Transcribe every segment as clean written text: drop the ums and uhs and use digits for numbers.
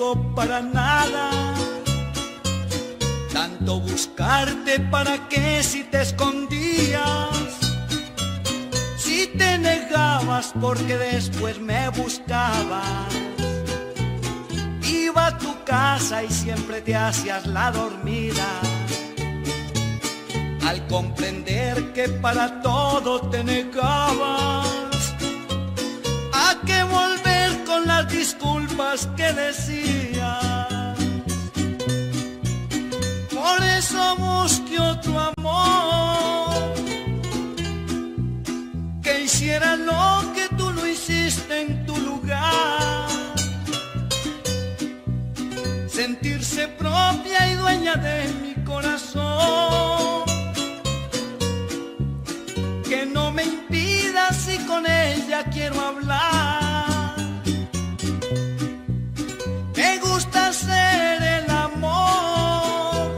sirvió para nada. Tanto buscarte, ¿para qué si te escondías? Si te negabas porque después me buscabas. Iba a tu casa y siempre te hacías la dormida. Al comprender que para todo te negabas, ¿a qué volver con las disculpas que decías? Por eso busqué otro amor que hiciera lo que tú no hiciste en tu lugar. Sentirse propia y dueña de mi corazón, que no me impida si con ella quiero hablar. Me gusta hacer el amor,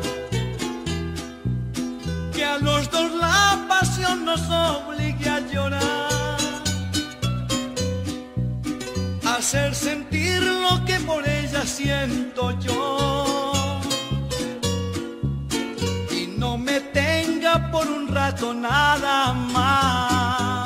que a los dos la pasión nos obligue a llorar, hacer sentir lo que por ella siento yo, y no me tenga por un rato nada más.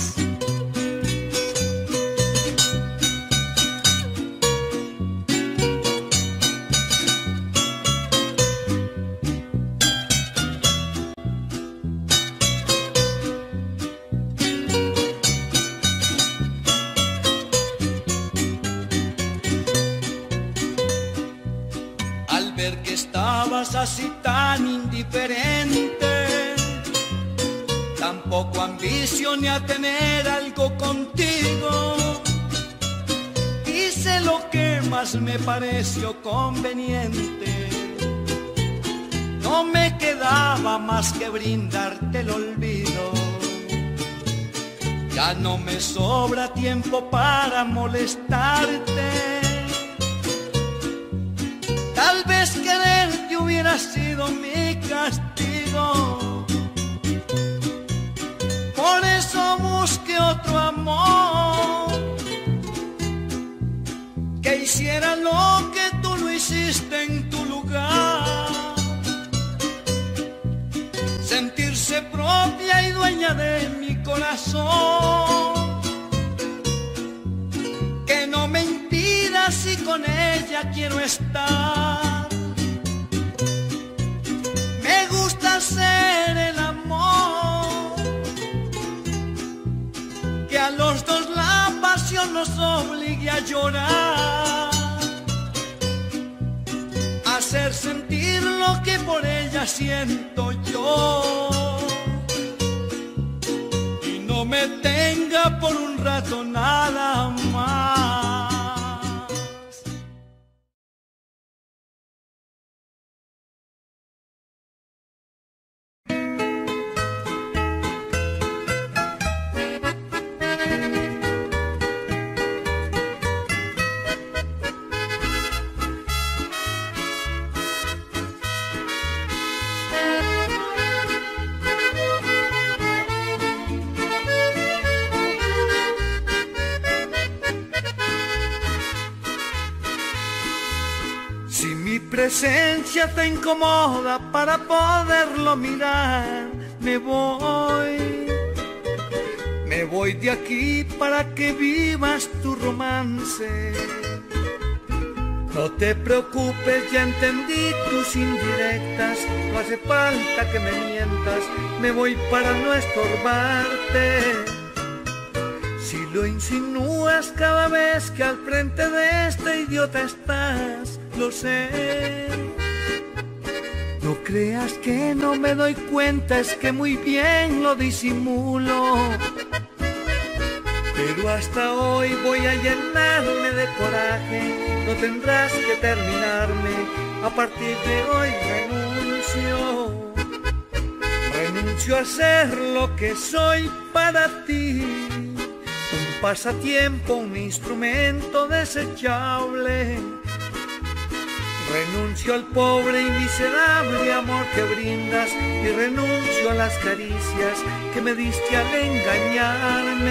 Al ver que estabas así tan indiferente, tampoco ambicioné a tener algo contigo. Hice lo que más me pareció conveniente. No me quedaba más que brindarte el olvido. Ya no me sobra tiempo para molestarte. Tal vez quererte hubiera sido mi castigo. Por eso busqué otro amor que hiciera lo que tú no hiciste en tu lugar. Sentirse propia y dueña de mi corazón, que no me impida si con ella quiero estar. Me gusta hacer el amor, que a los dos la pasión nos obligue a llorar, hacer sentir lo que por ella siento yo, y no me tenga por un rato nada más. Presencia te incomoda para poderlo mirar. Me voy de aquí para que vivas tu romance. No te preocupes, ya entendí tus indirectas. No hace falta que me mientas, me voy para no estorbarte. Si lo insinúas cada vez que al frente de este idiota estás, lo sé. No creas que no me doy cuenta, es que muy bien lo disimulo. Pero hasta hoy voy a llenarme de coraje. No tendrás que terminarme, a partir de hoy renuncio a ser lo que soy para ti. Un pasatiempo, un instrumento desechable. Renuncio al pobre y miserable amor que brindas, y renuncio a las caricias que me diste al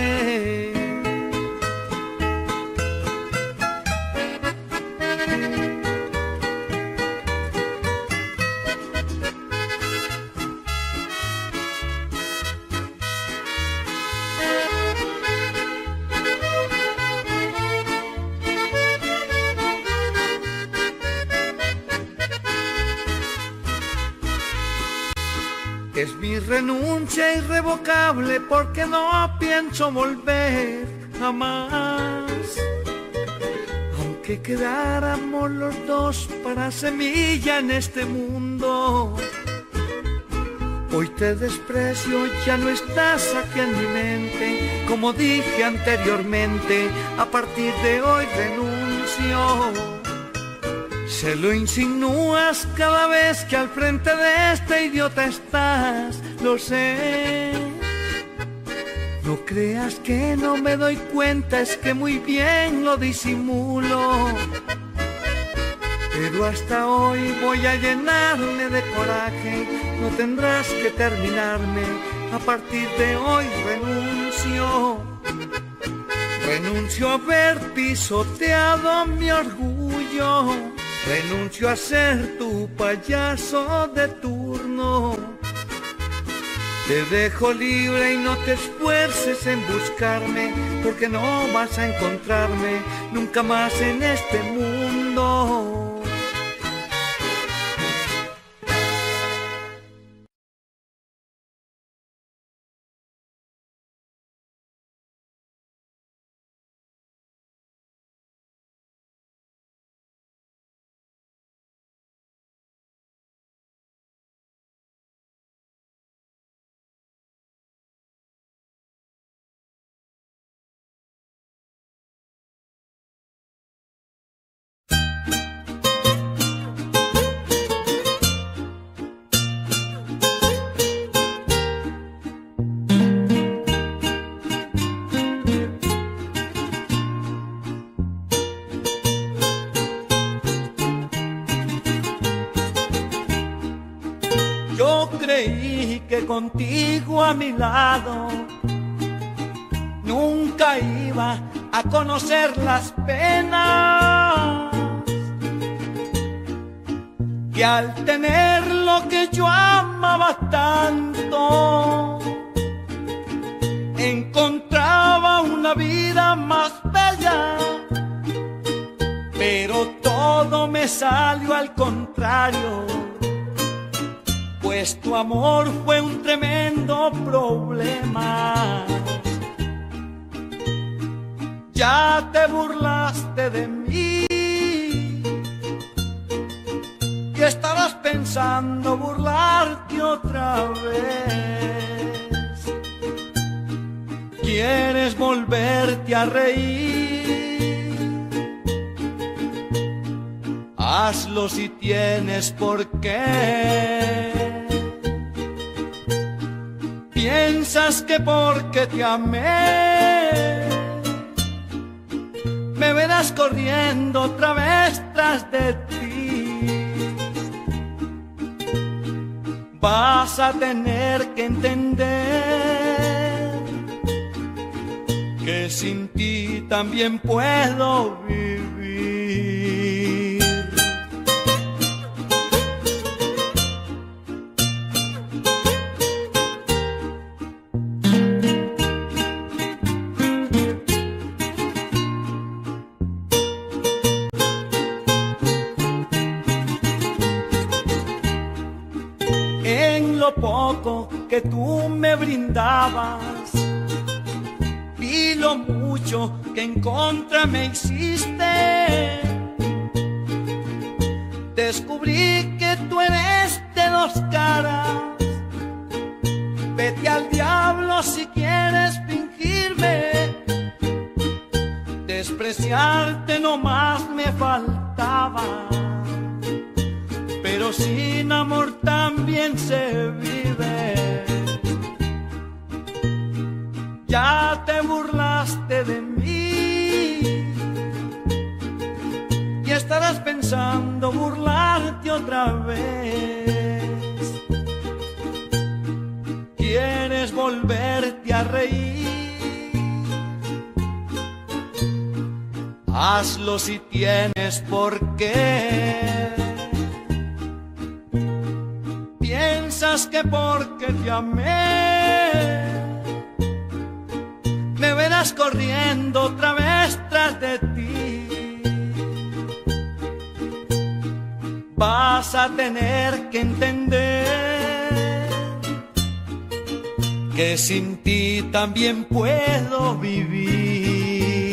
engañarme. Es mi renuncia irrevocable porque no pienso volver jamás. Aunque quedáramos los dos para semilla en este mundo, hoy te desprecio, ya no estás aquí en mi mente. Como dije anteriormente, a partir de hoy renuncio. Se lo insinúas cada vez que al frente de este idiota estás, lo sé. No creas que no me doy cuenta, es que muy bien lo disimulo. Pero hasta hoy voy a llenarme de coraje, no tendrás que terminarme, a partir de hoy renuncio. Renuncio a haber pisoteado mi orgullo, renuncio a ser tu payaso de turno. Te dejo libre y no te esfuerces en buscarme, porque no vas a encontrarme nunca más en este mundo. Yo creí que contigo a mi lado nunca iba a conocer las penas, que al tener lo que yo amaba tanto, encontraba una vida más bella. Pero todo me salió al contrario, pues tu amor fue un tremendo problema. Ya te burlaste de mí y estarás pensando burlarte otra vez. Quieres volverte a reír, hazlo si tienes por qué. Piensas que porque te amé me verás corriendo otra vez tras de ti. Vas a tener que entender que sin ti también puedo vivir. Lo poco que tú me brindabas, vi lo mucho que en contra me hiciste. Descubrí que tú eres de dos caras. Vete al diablo si quieres fingirme. Despreciarte nomás me faltaba, pero sin amor también se vive. Ya te burlaste de mí y estarás pensando burlarte otra vez. Quieres volverte a reír, hazlo si tienes por qué. Piensas que porque te amé me verás corriendo otra vez tras de ti. Vas a tener que entender que sin ti también puedo vivir.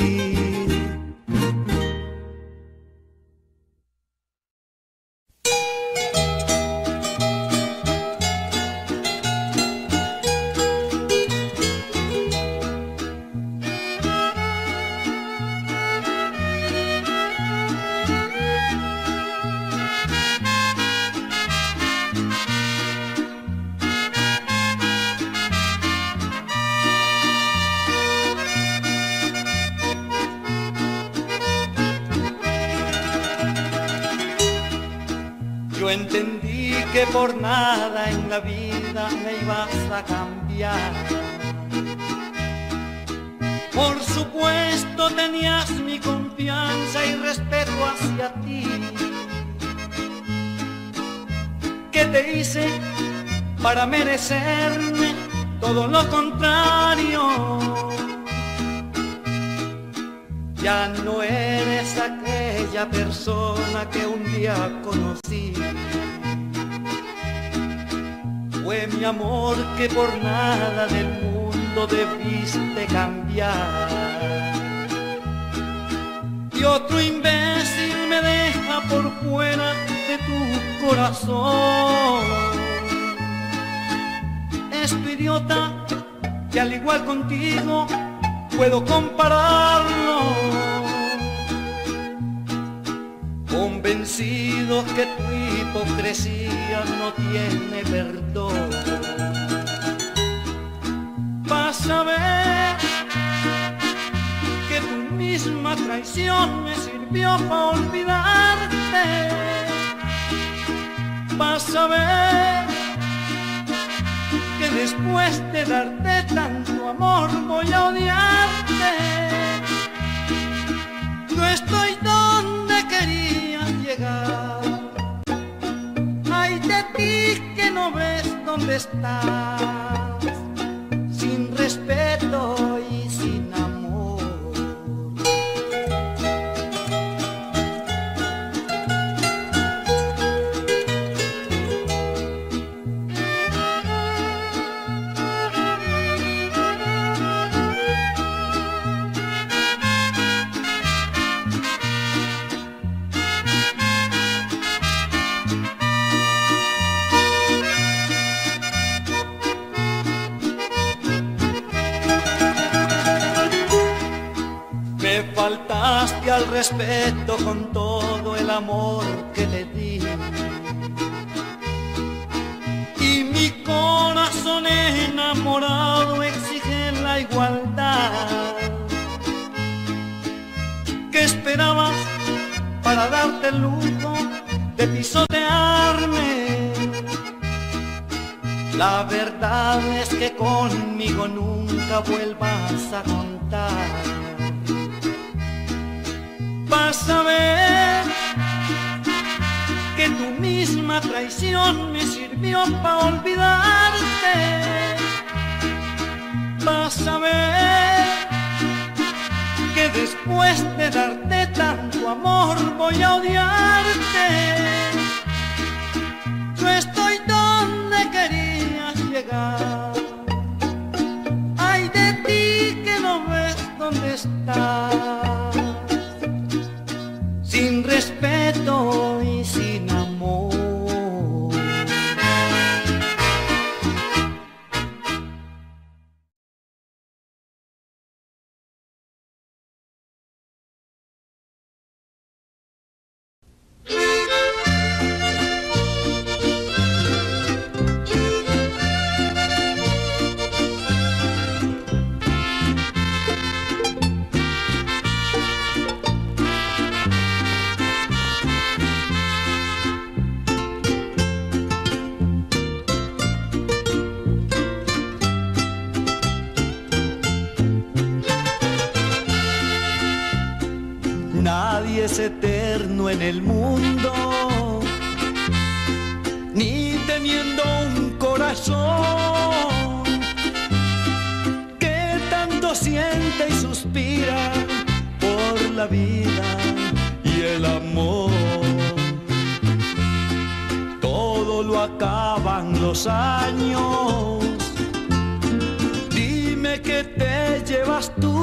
Yo entendí que por nada en la vida me ibas a cambiar. Por supuesto tenías mi confianza y respeto hacia ti. ¿Qué te hice para merecerme todo lo contrario? Ya no eres aquella persona que un día conocí. Fue mi amor que por nada del mundo debiste cambiar. Y otro imbécil me deja por fuera de tu corazón. Es tu idiota que al igual contigo puedo compararlo, convencido que tu hipocresía no tiene perdón. Vas a ver que tu misma traición me sirvió para olvidarte. Vas a ver que después de darte tanto amor voy a odiarte. No estoy donde quería llegar. Ay de ti que no ves dónde estás, sin respeto y sin amor. Faltaste al respeto con todo el amor que te di, y mi corazón enamorado exige la igualdad. ¿Qué esperabas para darte el lujo de pisotearme? La verdad es que conmigo nunca vuelvas a contar. Vas a ver que tu misma traición me sirvió para olvidarte. Vas a ver que después de darte tanto amor voy a odiarte. Yo estoy donde querías llegar. Ay de ti que no ves dónde estás, sin respeto y sin amor. Nadie es eterno en el mundo, ni teniendo un corazón que tanto siente y suspira por la vida y el amor. Todo lo acaban los años vuelvas tú.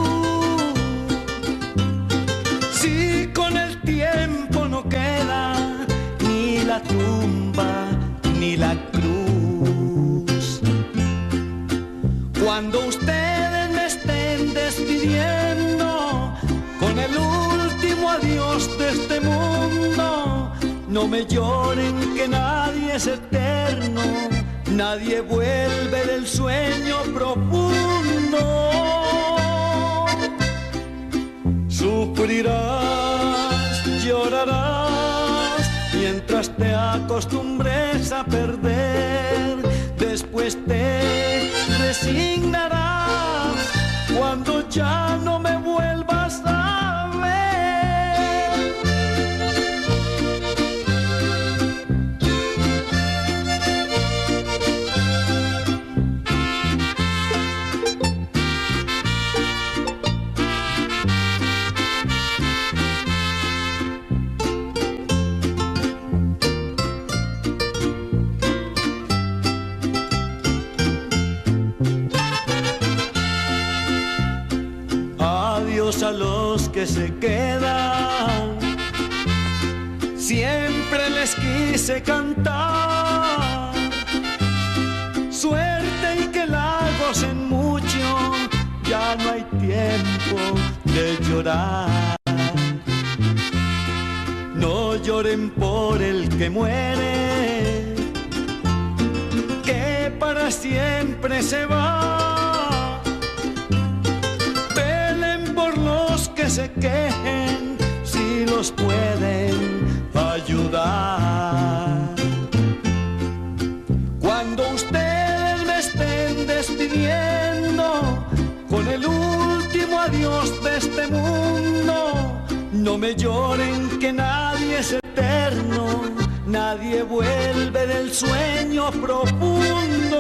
Si con el tiempo no queda ni la tumba ni la cruz, cuando ustedes me estén despidiendo con el último adiós de este mundo, no me lloren que nadie es eterno, nadie vuelve del sueño profundo. Sufrirás, llorarás, mientras te acostumbres a perder. Después te resignarás cuando ya no me vuelvas a ver. A los que se quedan, siempre les quise cantar suerte y que la gocen mucho, ya no hay tiempo de llorar. No lloren por el que muere, que para siempre se va. Que se quejen si los pueden ayudar. Cuando ustedes me estén despidiendo con el último adiós de este mundo, no me lloren que nadie es eterno, nadie vuelve del sueño profundo.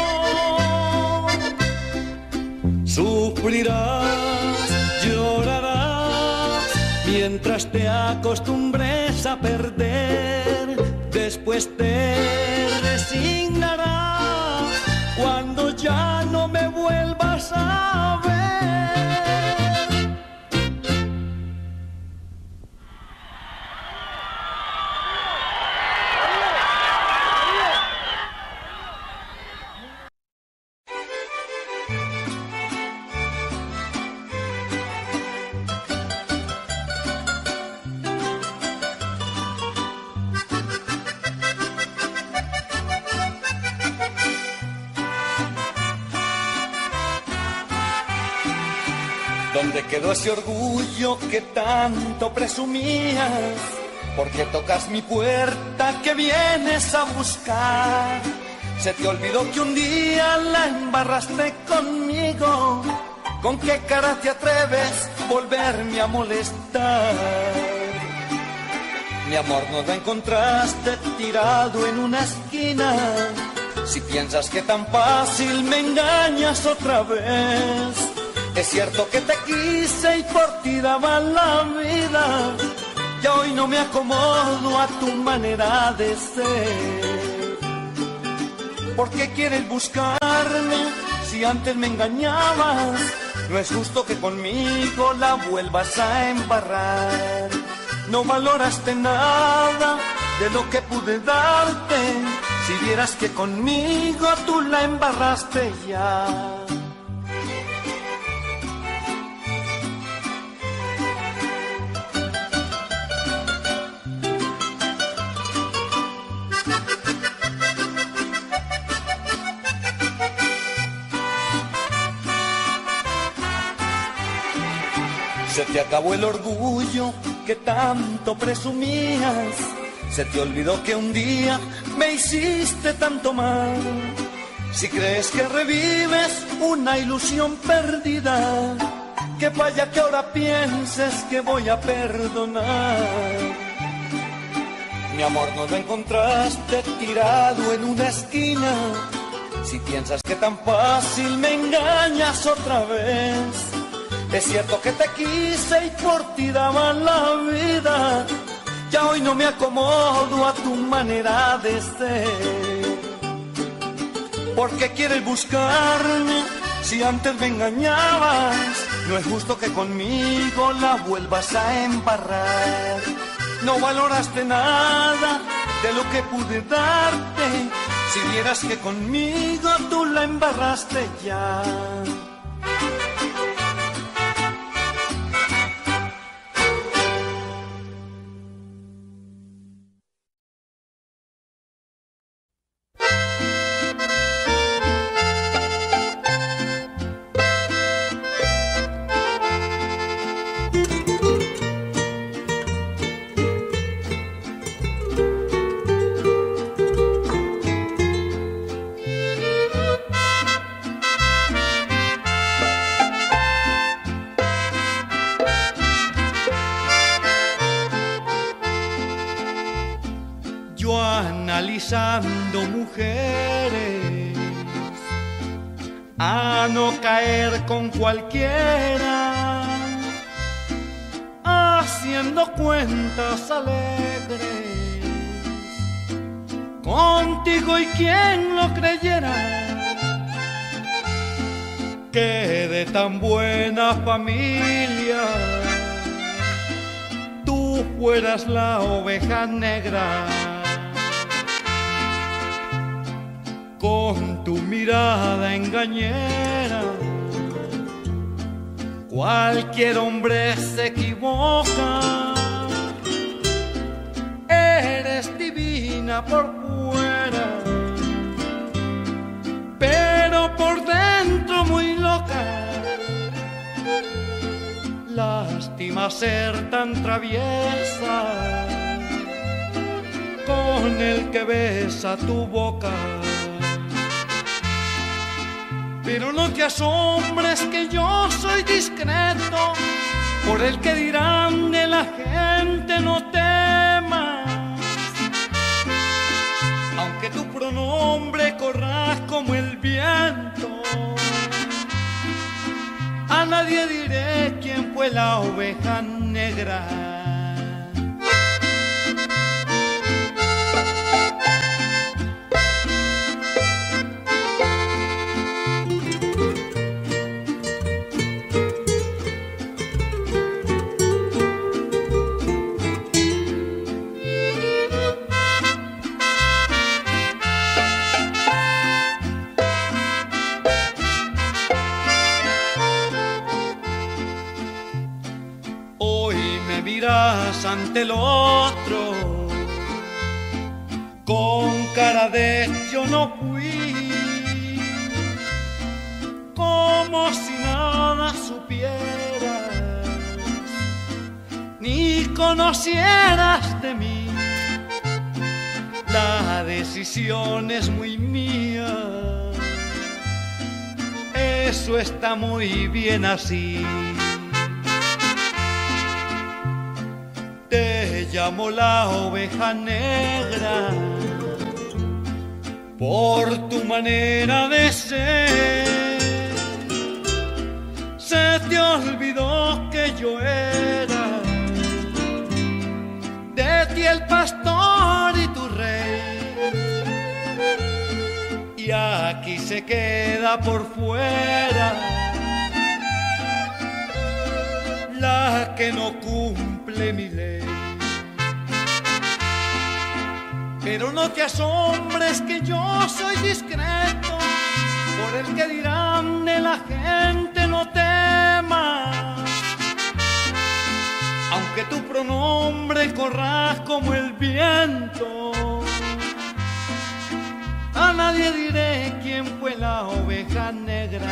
Sufrirás, llorarás, mientras te acostumbres a perder. Después te resignarás cuando ya no me vuelvas a ver. ¿Dónde quedó ese orgullo que tanto presumías? ¿Por qué tocas mi puerta que vienes a buscar? Se te olvidó que un día la embarraste conmigo. ¿Con qué cara te atreves a volverme a molestar? Mi amor, no la encontraste tirado en una esquina. Si piensas que tan fácil me engañas otra vez. Es cierto que te quise y por ti daba la vida. Ya hoy no me acomodo a tu manera de ser. ¿Por qué quieres buscarme si antes me engañabas? No es justo que conmigo la vuelvas a embarrar. No valoraste nada de lo que pude darte. Si vieras que conmigo tú la embarraste ya. Se te acabó el orgullo que tanto presumías. Se te olvidó que un día me hiciste tanto mal. Si crees que revives una ilusión perdida, que vaya que ahora pienses que voy a perdonar. Mi amor, no lo encontraste tirado en una esquina. Si piensas que tan fácil me engañas otra vez. Es cierto que te quise y por ti daba la vida. Ya hoy no me acomodo a tu manera de ser. ¿Por qué quieres buscarme si antes me engañabas? No es justo que conmigo la vuelvas a embarrar. No valoraste nada de lo que pude darte. Si vieras que conmigo tú la embarraste ya. Analizando mujeres, a no caer con cualquiera, haciendo cuentas alegres, contigo y quien lo creyera, que de tan buena familia tú fueras la oveja negra. Con tu mirada engañera, cualquier hombre se equivoca. Eres divina por fuera, pero por dentro muy loca. Lástima ser tan traviesa con el que besa tu boca. Pero no te asombres que yo soy discreto, por el que dirán de la gente no temas. Aunque tu pronombre corra como el viento, a nadie diré quién fue la oveja negra. Ante el otro, con cara de yo no fui, como si nada supieras, ni conocieras de mí. La decisión es muy mía, eso está muy bien así. Te llamo la oveja negra por tu manera de ser. Se te olvidó que yo era de ti el pastor y tu rey, y aquí se queda por fuera la que no cumple mi ley. Pero no te asombres que yo soy discreto, por el que dirán de la gente no temas. Aunque tu pronombre corra como el viento, a nadie diré quién fue la oveja negra.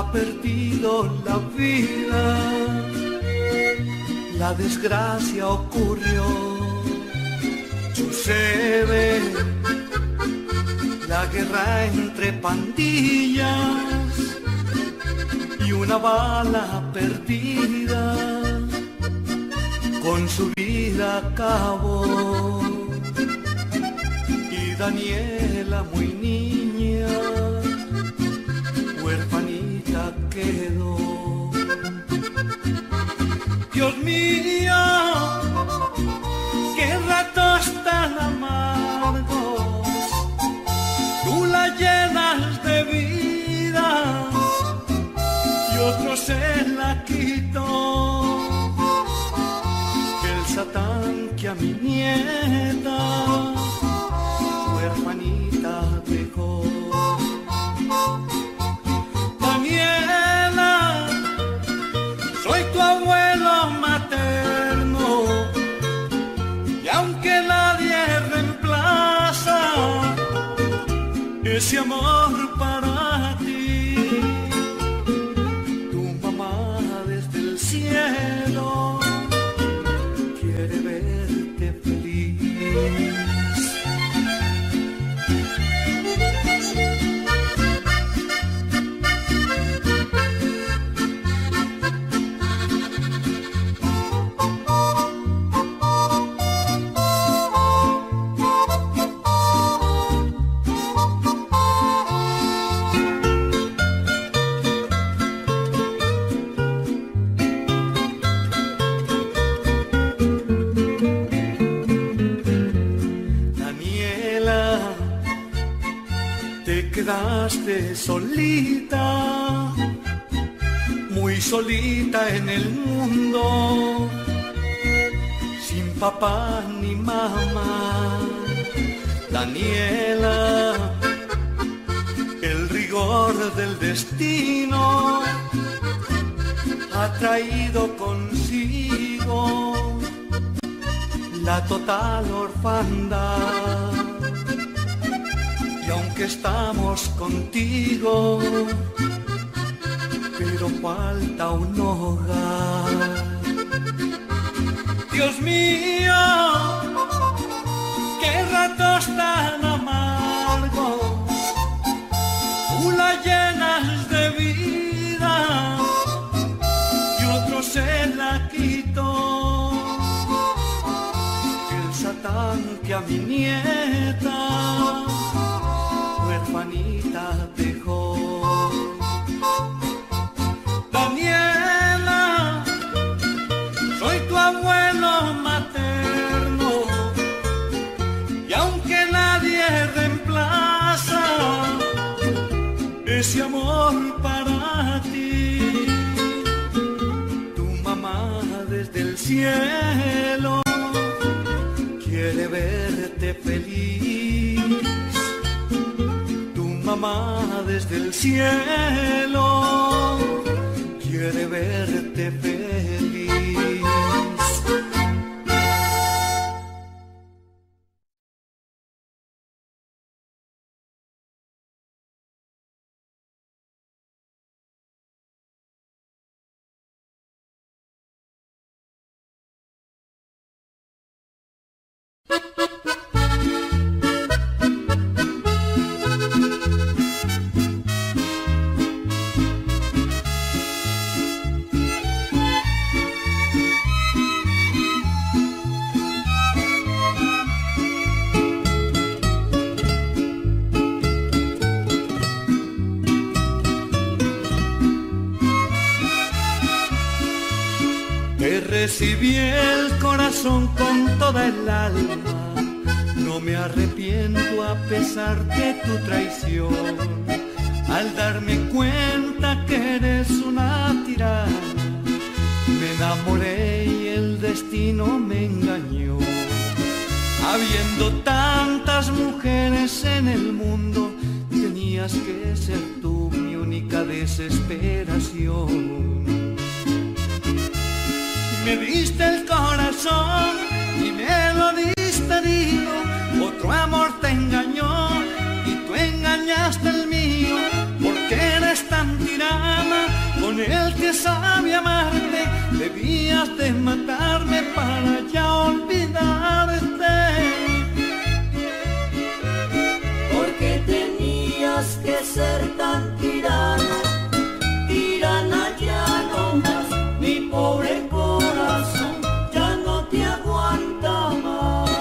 ha perdido la vida. La desgracia ocurrió, sucede la guerra entre pandillas y una bala perdida con su vida acabó. Y Daniela, muy niña, huerfanita quedó. Dios mío, qué ratos tan amargos, tú la llenas de vida y otro se la quitó. El Satán que a mi nieta huerfanita dejó. Daniela, soy tu abuelo materno y aunque nadie reemplaza ese amor para ti, tu mamá desde el cielo quiere verte feliz. Quedaste solita, muy solita en el mundo, sin papá ni mamá. Daniela, el rigor del destino ha traído consigo la total orfandad. Y aunque estamos contigo, pero falta un hogar. Dios mío, qué ratos tan amargos, tú la llenas de vida y otro se la quitó. El Satán que a mi nieta huerfanita dejó. Daniela, soy tu abuelo materno y aunque nadie reemplaza ese amor para ti, tu mamá desde el cielo quiere verte feliz. Mamá desde el cielo quiere verte feliz. Recibí el corazón con toda el alma, no me arrepiento a pesar de tu traición. Al darme cuenta que eres una tirana, me enamoré y el destino me engañó. Habiendo tantas mujeres en el mundo, tenías que ser tú mi única desesperación. Me diste el corazón y me lo diste herido, otro amor te engañó y tú engañaste el mío. ¿Por qué eres tan tirana? con el que sabe amarte, debías de matarme para ya olvidarte. Porque tenías que ser tan tirana, tirana ya no más, mi pobre corazón ya no te aguanta más.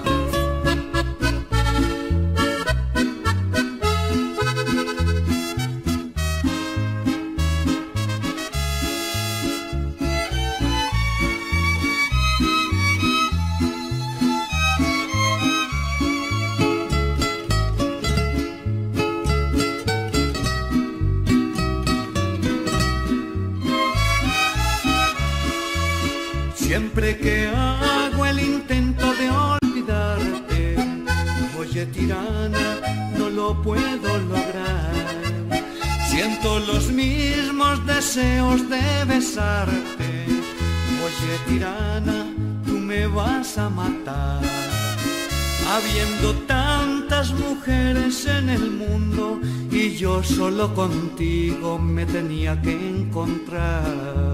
Siempre que hago el intento de olvidarte, oye tirana, no lo puedo lograr. Siento los mismos deseos de besarte, oye tirana, tú me vas a matar. Habiendo tantas mujeres en el mundo y yo solo contigo me tenía que encontrar.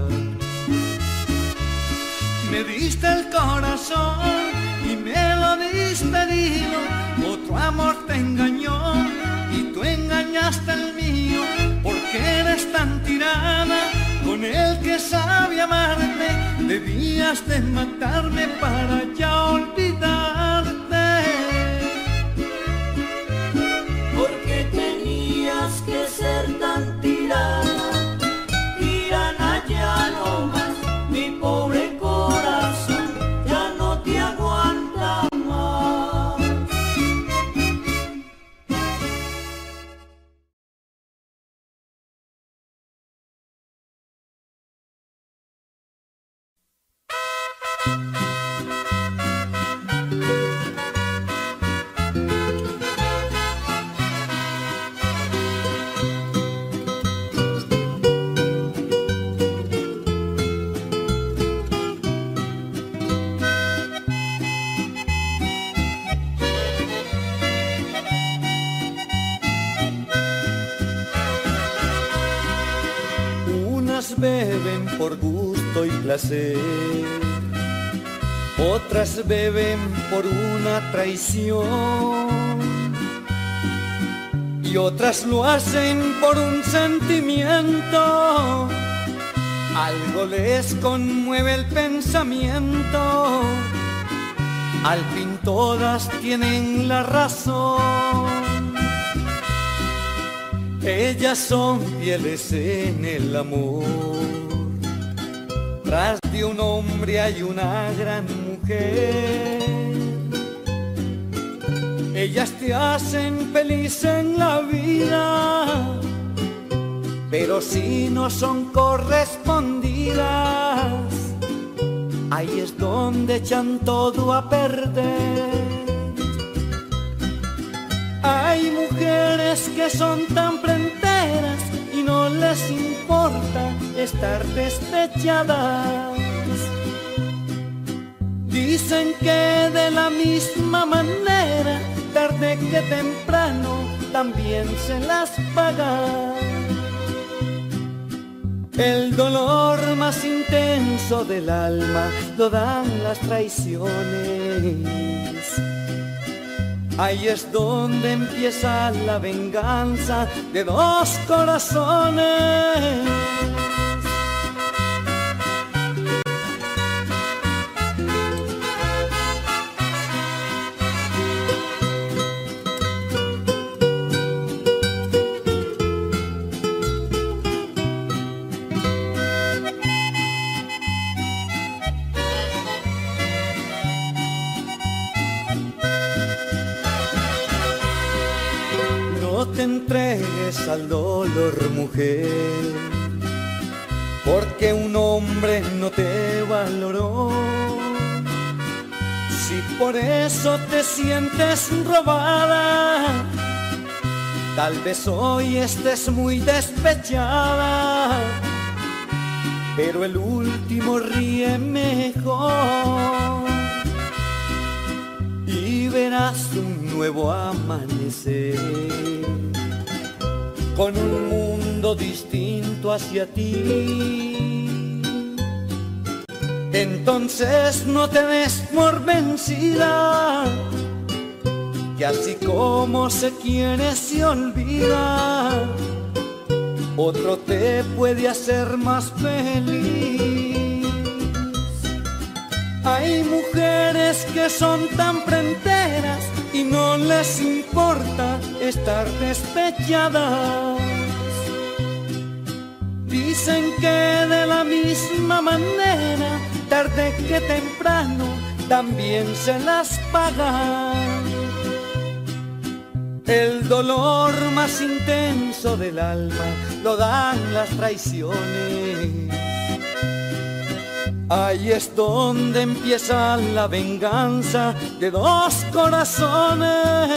Me diste el corazón y me lo diste herido, otro amor te engañó y tú engañaste el mío, porque eres tan tirana, con el que sabe amarte, debías de matarme para ya olvidarte. Porque tenías que ser tan tirana, tirana ya no más, mi pobre corazón ya no te aguanta más. Beben por gusto y placer, otras beben por una traición y otras lo hacen por un sentimiento. Algo les conmueve el pensamiento, al fin todas tienen la razón. Ellas son fieles en el amor, tras de un hombre hay una gran mujer. Ellas te hacen feliz en la vida, pero si no son correspondidas, ahí es donde echan todo a perder. Hay mujeres que son tan fronteras y no les importa estar despechadas. Dicen que de la misma manera, tarde que temprano, también se las paga. El dolor más intenso del alma lo dan las traiciones. Ahí es donde empieza la venganza de dos corazones. No te entregues al dolor, mujer, porque un hombre no te valoró. Si por eso te sientes robada, tal vez hoy estés muy despechada, pero el último ríe mejor y verás un nuevo amanecer. con un mundo distinto hacia ti. Entonces no te des por vencida, que así como se quiere se olvida, otro te puede hacer más feliz. Hay mujeres que son tan fronteras y no les importa estar despechadas. Dicen que de la misma manera, tarde que temprano, también se las paga. El dolor más intenso del alma lo dan las traiciones. Ahí es donde empieza la venganza de dos corazones.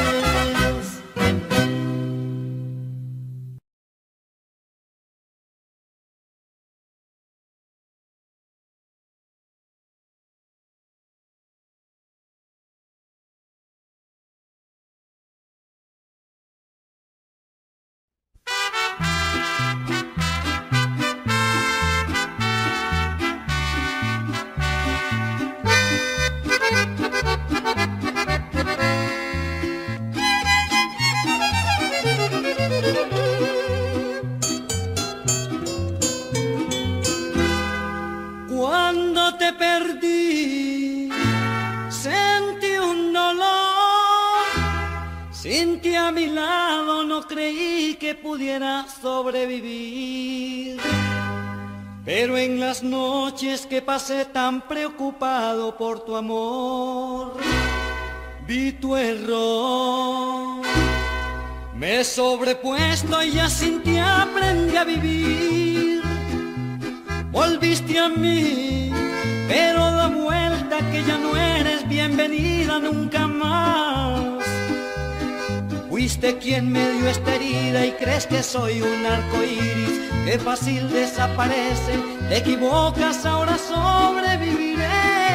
Cuando te perdí, sentí un dolor. Sin ti a mi lado no creí que pudiera sobrevivir. Pero en las noches que pasé tan preocupado por tu amor, vi tu error. Me he sobrepuesto y ya sin ti aprendí a vivir. Volviste a mí, pero da vuelta que ya no eres bienvenida nunca más. Fuiste quien me dio esta herida y crees que soy un arco iris que fácil desaparece. Te equivocas, ahora sobreviviré.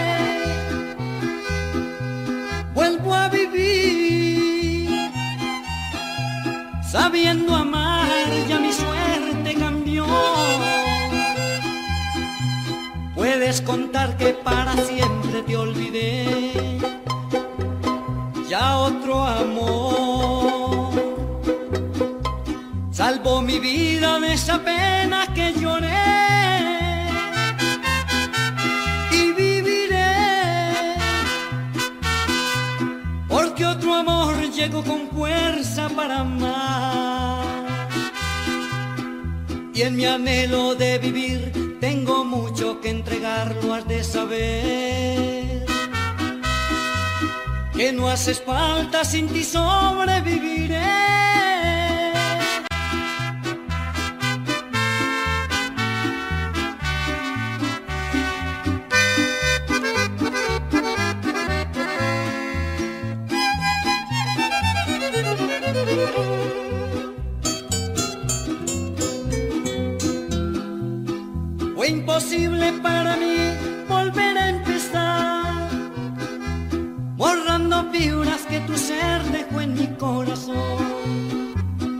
Vuelvo a vivir, sabiendo amar, ya mi suerte cambió. Puedes contar que para siempre te olvidé, ya otro amor salvó mi vida de esa pena que lloré. Y viviré, porque otro amor llegó con fuerza para amar. Y en mi anhelo de vivir tengo mucho que entregar, lo has de saber. Que no haces falta, sin ti sobreviviré. Fue imposible para mí volver a empezar, borrando figuras que tu ser dejó en mi corazón.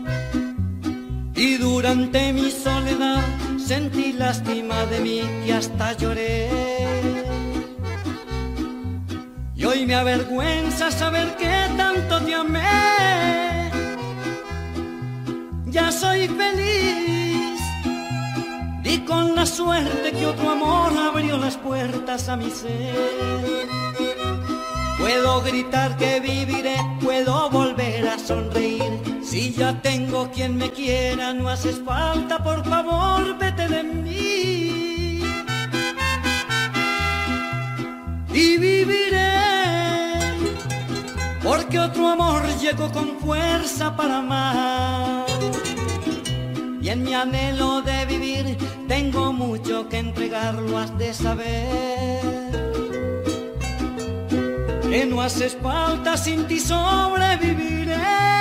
Y durante mi soledad sentí lástima de mí y hasta lloré. Y hoy me avergüenza saber que tanto te amé. Ya soy feliz, y con la suerte que otro amor abrió las puertas a mi ser. Puedo gritar que viviré, puedo volver a sonreír. Si ya tengo quien me quiera, no haces falta, por favor, vete de mí. Y viviré, porque otro amor llegó con fuerza para amar. Y en mi anhelo de vivir tengo mucho que entregar, lo has de saber. Que no haces falta, sin ti sobreviviré.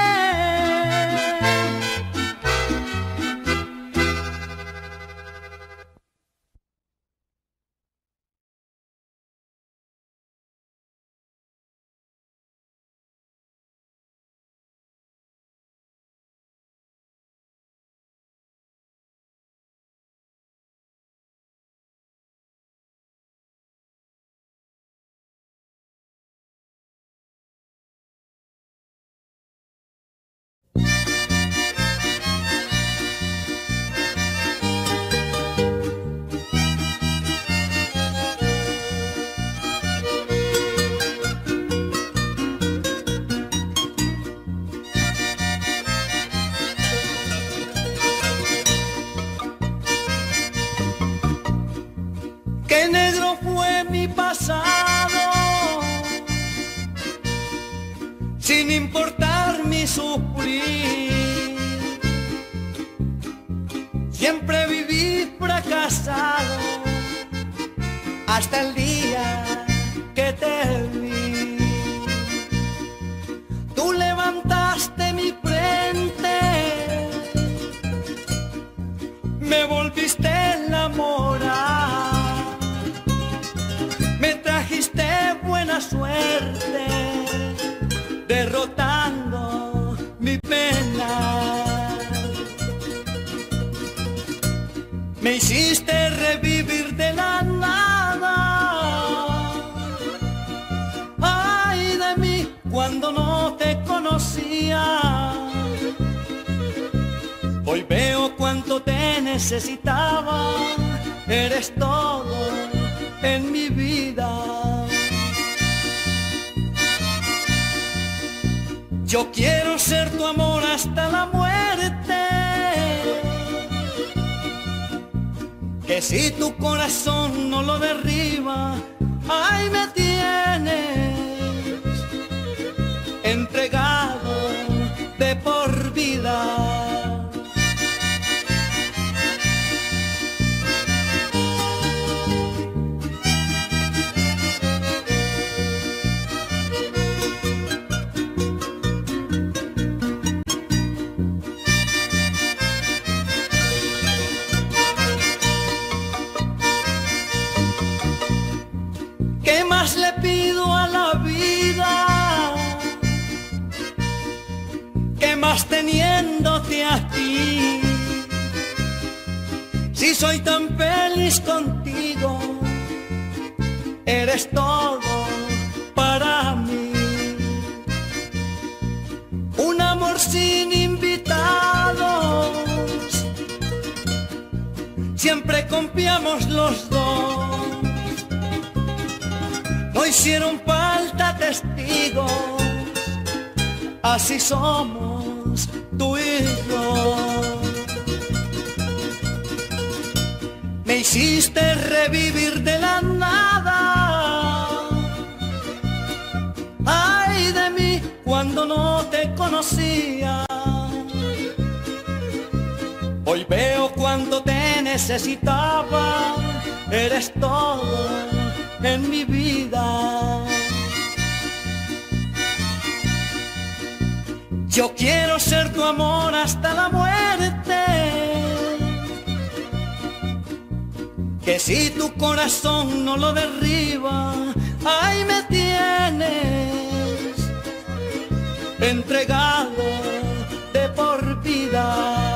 importar mi sufrir. Siempre viví fracasado hasta el día que te vi. Tú levantaste mi frente, me volviste a enamorar, me trajiste buena suerte, derrotando mi pena. Me hiciste revivir de la nada. Ay de mí cuando no te conocía. Hoy veo cuánto te necesitaba. Eres todo en mi vida. Yo quiero ser tu amor hasta la muerte. Que si tu corazón no lo derriba, ahí me tienes entregado de por vida. ¿Qué más le pido a la vida? ¿Qué más teniéndote a ti? Si soy tan feliz contigo, eres todo para mí. Un amor sin invitados, siempre confiamos los dos. No hicieron falta testigos, así somos tú y yo. Me hiciste revivir de la nada. Ay de mí cuando no te conocía. Hoy veo cuánto te necesitaba. Eres todo en mi vida. Yo quiero ser tu amor hasta la muerte. Que si tu corazón no lo derriba, ahí me tienes entregado de por vida.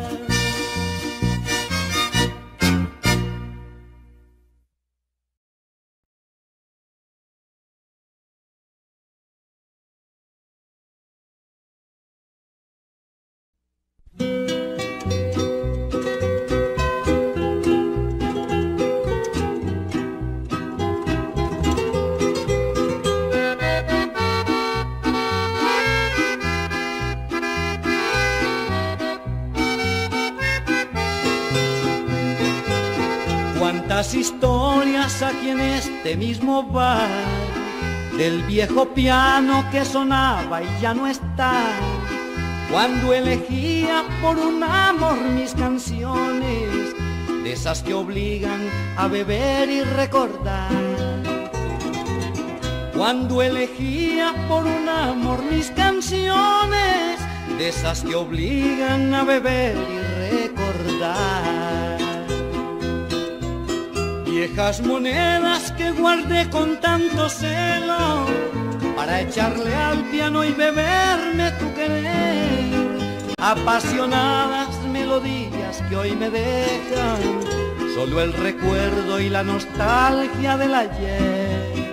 Cuántas historias aquí en este mismo bar, del viejo piano que sonaba y ya no está. Cuando elegía por un amor mis canciones, de esas que obligan a beber y recordar. Cuando elegía por un amor mis canciones, de esas que obligan a beber y recordar. Viejas monedas que guardé con tanto celo, para echarle al piano y beberme tu querer. Apasionadas melodías que hoy me dejan solo el recuerdo y la nostalgia del ayer.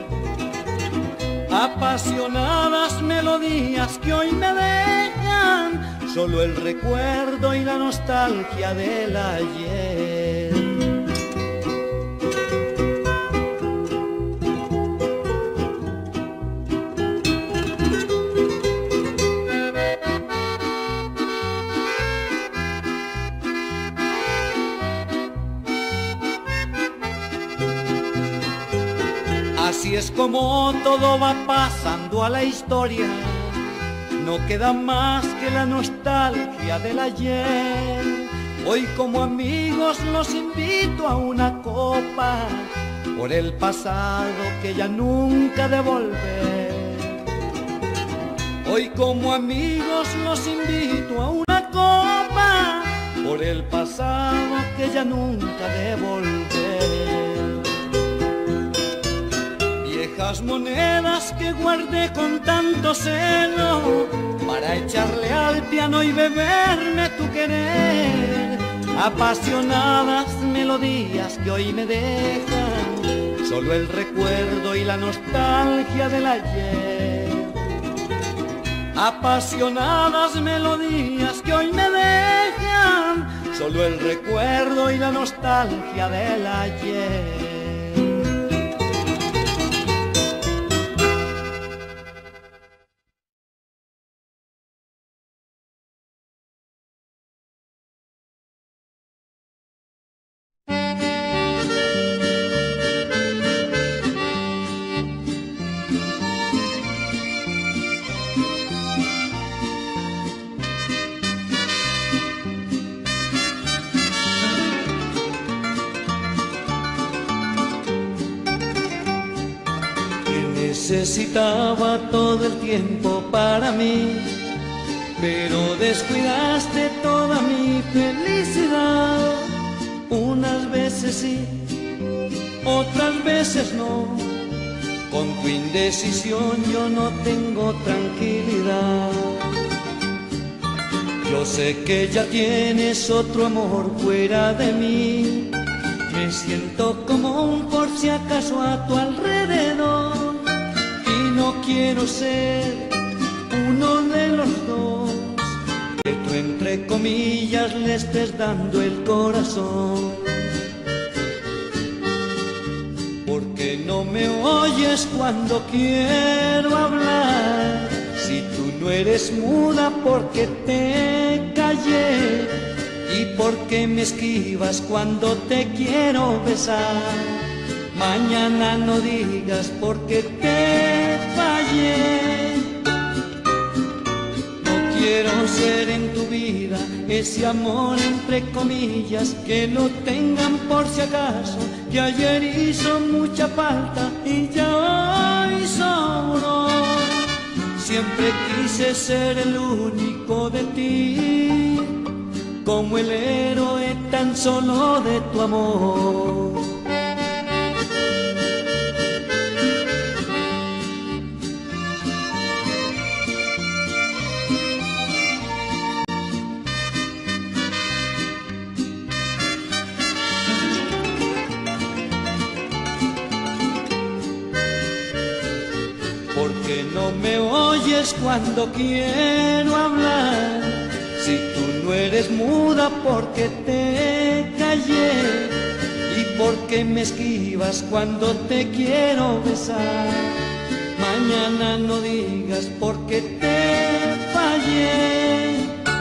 Apasionadas melodías que hoy me dejan solo el recuerdo y la nostalgia del ayer. Así es como todo va pasando a la historia, no queda más que la nostalgia del ayer. Hoy como amigos los invito a una copa por el pasado que ya nunca devolver. Hoy como amigos los invito a una copa por el pasado que ya nunca devolver. Viejas monedas que guardé con tanto celo para echarle al piano y beberme tu querer. Apasionadas melodías que hoy me dejan solo el recuerdo y la nostalgia del ayer. Apasionadas melodías que hoy me dejan solo el recuerdo y la nostalgia del ayer. Necesitaba todo el tiempo para mí, pero descuidaste toda mi felicidad. Unas veces sí, otras veces no. Con tu indecisión yo no tengo tranquilidad. Yo sé que ya tienes otro amor fuera de mí. Me siento como un por si acaso a tu alrededor. No quiero ser uno de los dos, que tú entre comillas le estés dando el corazón. Porque no me oyes cuando quiero hablar, si tú no eres muda porque te callé, y porque me esquivas cuando te quiero besar. Mañana no digas porque te fallé. No quiero ser en tu vida ese amor entre comillas, que lo tengan por si acaso, que ayer hizo mucha falta y ya hoy sobró. Siempre quise ser el único de ti, como el héroe tan solo de tu amor. Porque no me oyes cuando quiero hablar, si tú no eres muda porque te callé, y porque me esquivas cuando te quiero besar. Mañana no digas porque te fallé.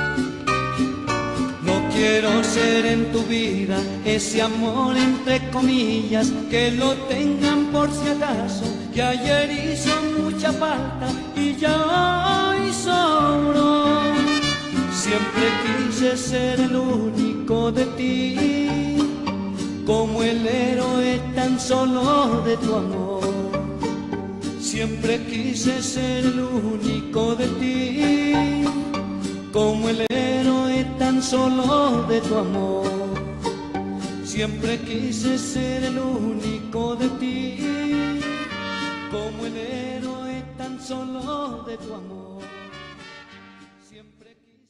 No quiero ser en tu vida ese amor entre comillas, que lo tengan por si acaso, que ayer hizo mucha falta y ya hoy sobró. Siempre quise ser el único de ti, como el héroe tan solo de tu amor. Siempre quise ser el único de ti, como el héroe tan solo de tu amor. Siempre quise ser el único de ti, como el héroe tan solo de tu amor. Siempre quise.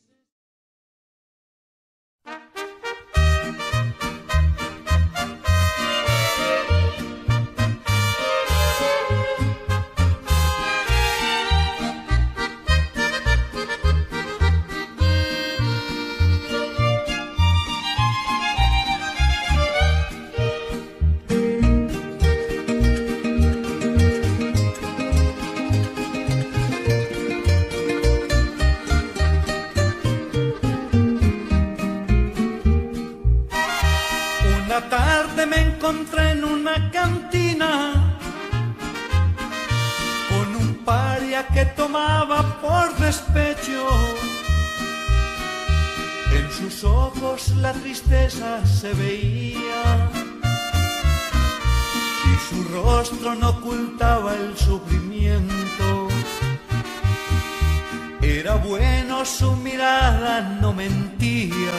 Una tarde me encontré en una cantina con un paria que tomaba por despecho. En sus ojos la tristeza se veía y su rostro no ocultaba el sufrimiento. Era bueno, su mirada no mentía,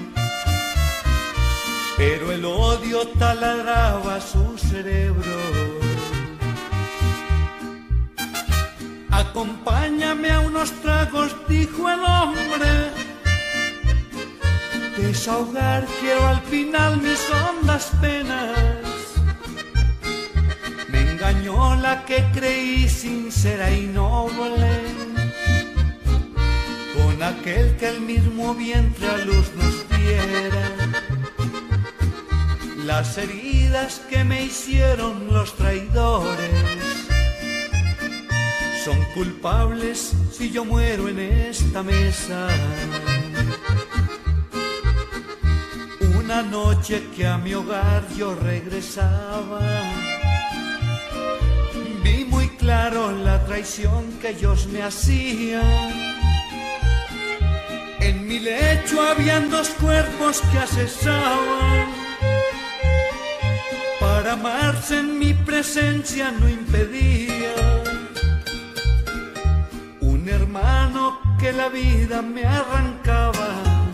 pero el odio taladraba su cerebro. Acompáñame a unos tragos, dijo el hombre. Desahogar quiero al final mis hondas penas. Me engañó la que creí sincera y noble, con aquel que el mismo vientre a luz nos diera. Las heridas que me hicieron los traidores son culpables si yo muero en esta mesa. Una noche que a mi hogar yo regresaba, vi muy claro la traición que ellos me hacían. En mi lecho habían dos cuerpos que asesaban. Para amarse en mi presencia no impedía. Un hermano que la vida me arrancaba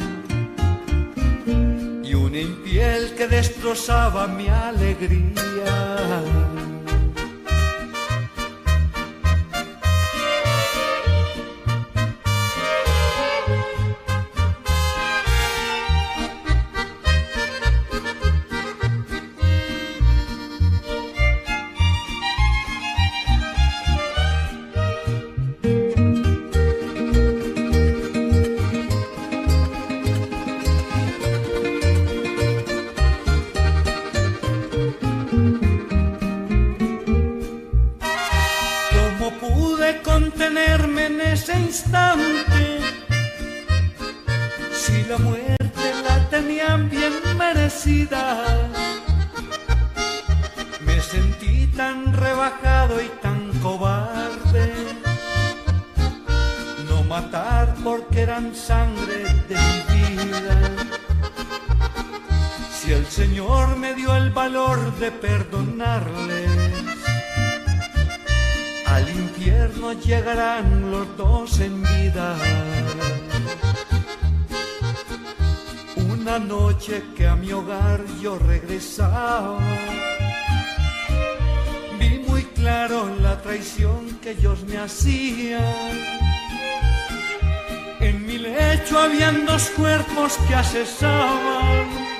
y una infiel que destrozaba mi alegría. Contenerme en ese instante, si la muerte la tenían bien merecida. Me sentí tan rebajado y tan cobarde, no matar porque eran sangre de mi vida. Si el Señor me dio el valor de perdonarles, al infierno llegarán los dos en vida. Una noche que a mi hogar yo regresaba, vi muy claro la traición que ellos me hacían. En mi lecho habían dos cuerpos que asesaban.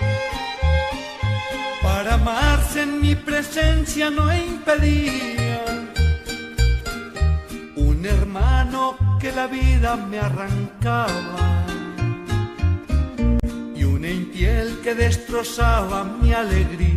Para amarse en mi presencia no impedían. Un hermano que la vida me arrancaba y una infiel que destrozaba mi alegría.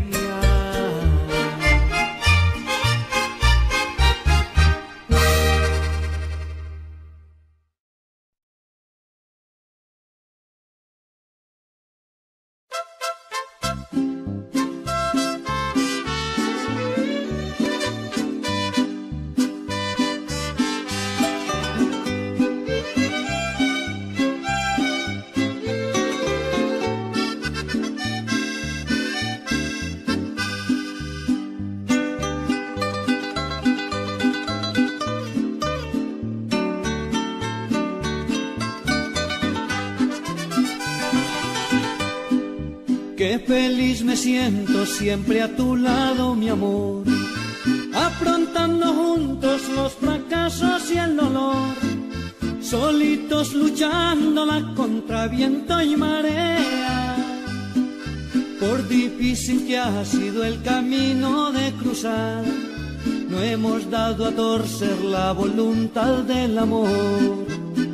Qué feliz me siento siempre a tu lado, mi amor, afrontando juntos los fracasos y el dolor, solitos luchándola contra viento y marea. Por difícil que ha sido el camino de cruzar, no hemos dado a torcer la voluntad del amor.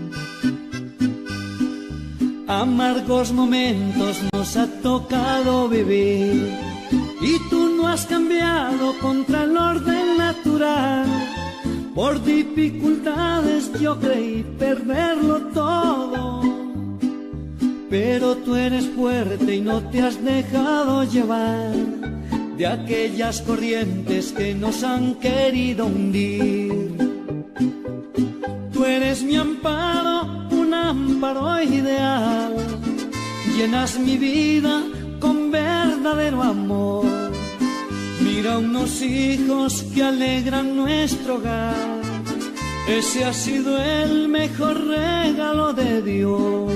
Amargos momentos nos ha tocado vivir y tú no has cambiado contra el orden natural. Por dificultades yo creí perderlo todo, pero tú eres fuerte y no te has dejado llevar de aquellas corrientes que nos han querido hundir. Tú eres mi amparo, un amparo ideal. Llenas mi vida con verdadero amor. Mira unos hijos que alegran nuestro hogar. Ese ha sido el mejor regalo de Dios.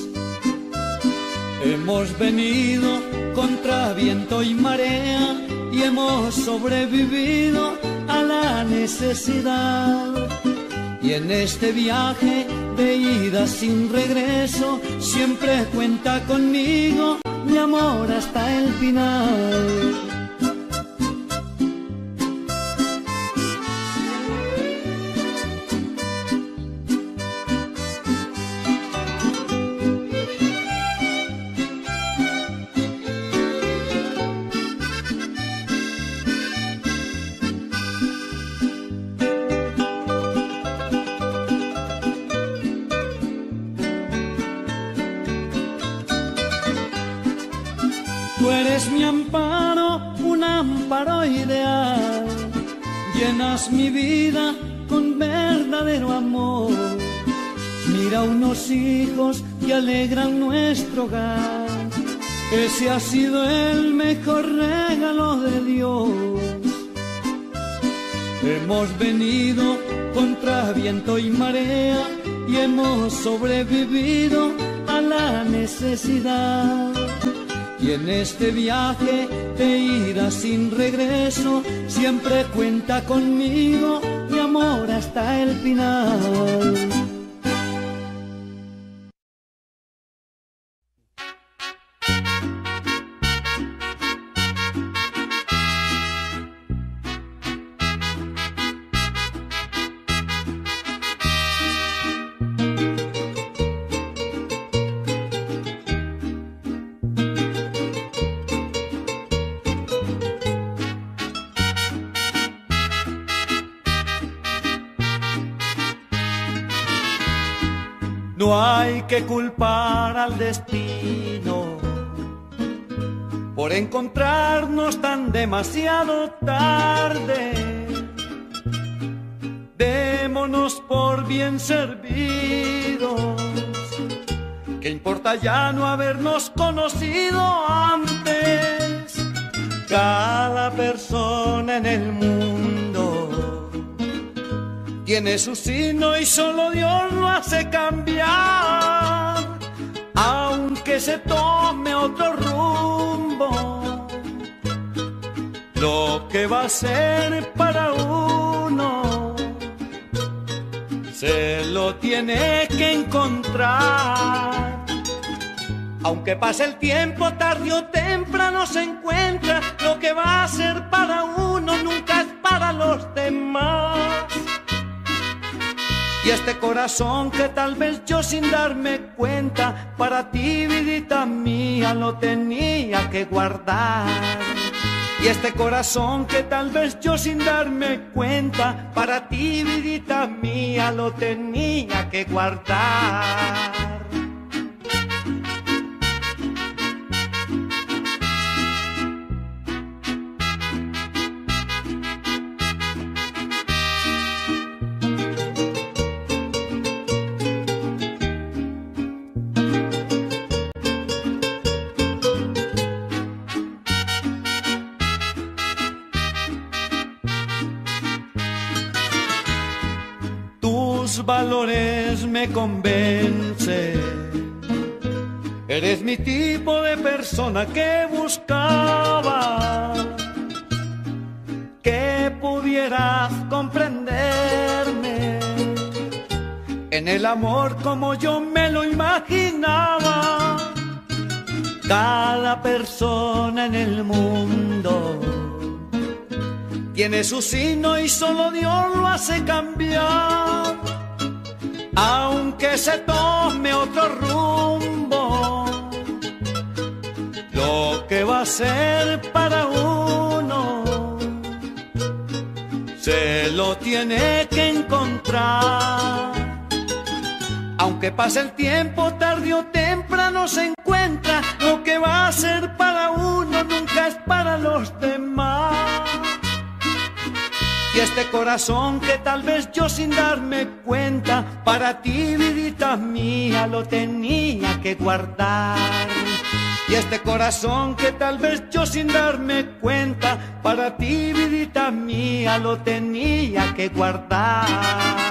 Hemos venido contra viento y marea y hemos sobrevivido a la necesidad. Y en este viaje de ida sin regreso, siempre cuenta conmigo, mi amor, hasta el final. Tú eres mi amparo, un amparo ideal. Llenas mi vida con verdadero amor. Mira unos hijos que alegran nuestro hogar. Ese ha sido el mejor regalo de Dios. Hemos venido contra viento y marea y hemos sobrevivido a la necesidad. Y en este viaje de ida sin regreso, siempre cuenta conmigo, mi amor, hasta el final. No hay que culpar al destino por encontrarnos tan demasiado tarde. Démonos por bien servidos. ¿Qué importa ya no habernos conocido antes? Cada persona en el mundo tiene su signo y solo Dios lo hace cambiar, aunque se tome otro rumbo. Lo que va a ser para uno se lo tiene que encontrar. Aunque pase el tiempo, tarde o temprano se encuentra. Lo que va a ser para uno nunca es para los demás. Y este corazón que tal vez yo sin darme cuenta, para ti, vidita mía, lo tenía que guardar. Y este corazón que tal vez yo sin darme cuenta, para ti, vidita mía, lo tenía que guardar. Tus valores me convencen. Eres mi tipo de persona que buscaba, que pudieras comprenderme en el amor como yo me lo imaginaba. Cada persona en el mundo tiene su signo y solo Dios lo hace cambiar, aunque se tome otro rumbo. Lo que va a ser para uno se lo tiene que encontrar. Aunque pase el tiempo, tarde o temprano se encuentra. Lo que va a ser para uno nunca es para los demás. Y este este corazón que tal vez yo sin darme cuenta, para ti, vidita mía, lo tenía que guardar. Y este corazón que tal vez yo sin darme cuenta, para ti, vidita mía, lo tenía que guardar.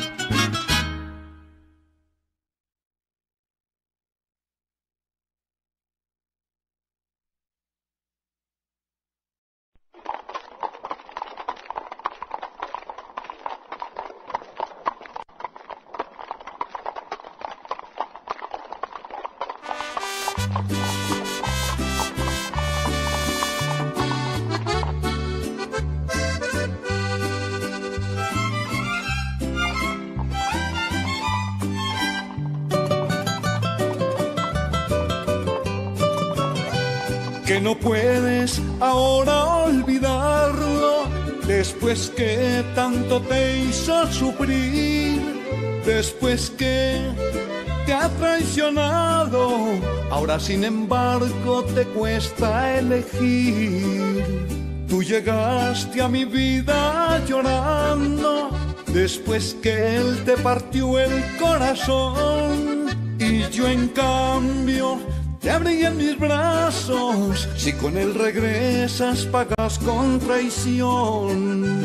Que no puedes ahora olvidarlo, después que tanto te hizo sufrir, después que te ha traicionado, ahora sin embargo te cuesta elegir. Tú llegaste a mi vida llorando, después que él te partió el corazón, y yo en cambio te abrí en mis brazos. Si con él regresas, pagas con traición.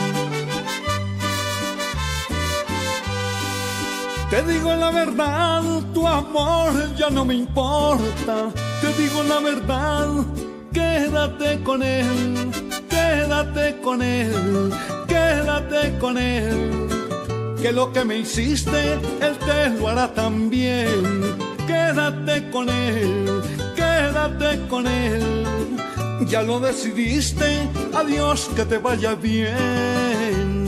Te digo la verdad, tu amor ya no me importa. Te digo la verdad, quédate con él, quédate con él, quédate con él. Que lo que me hiciste, él te lo hará también. Quédate con él, quédate con él. Ya lo decidiste, adiós, que te vaya bien.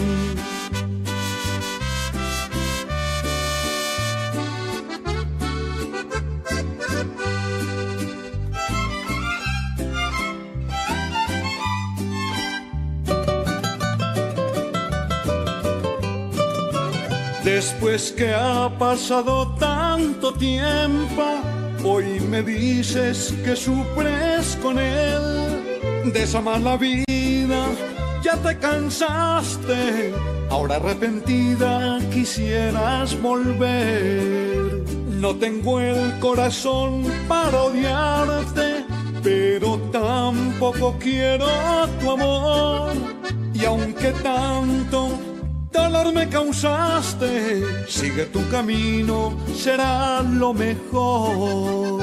Después que ha pasado tanto tiempo, hoy me dices que sufres con él. De esa mala vida ya te cansaste, ahora arrepentida quisieras volver. No tengo el corazón para odiarte, pero tampoco quiero tu amor. Y aunque tanto dolor me causaste, sigue tu camino, será lo mejor.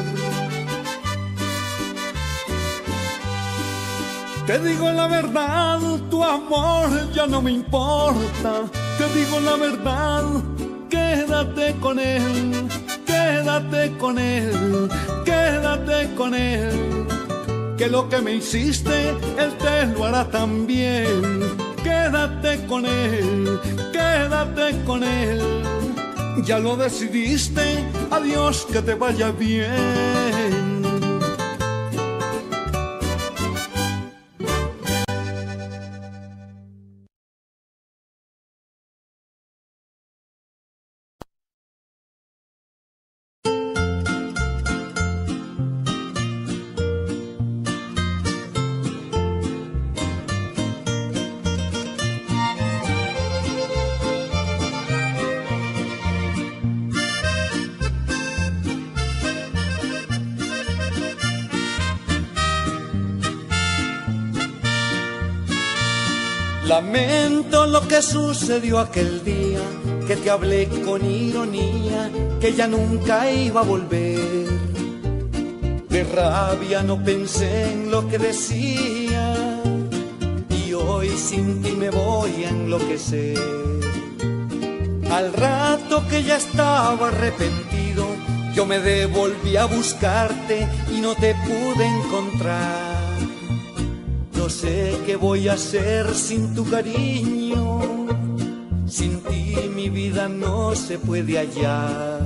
Te digo la verdad, tu amor ya no me importa. Te digo la verdad, quédate con él, quédate con él, quédate con él. Que lo que me hiciste, él te lo hará también. Quédate con él, quédate con él. Ya lo decidiste, adiós, que te vaya bien. Lamento lo que sucedió aquel día, que te hablé con ironía, que ya nunca iba a volver. De rabia no pensé en lo que decía, y hoy sin ti me voy a enloquecer. Al rato que ya estaba arrepentido, yo me devolví a buscarte y no te pude encontrar. No sé qué voy a hacer sin tu cariño, sin ti mi vida no se puede hallar.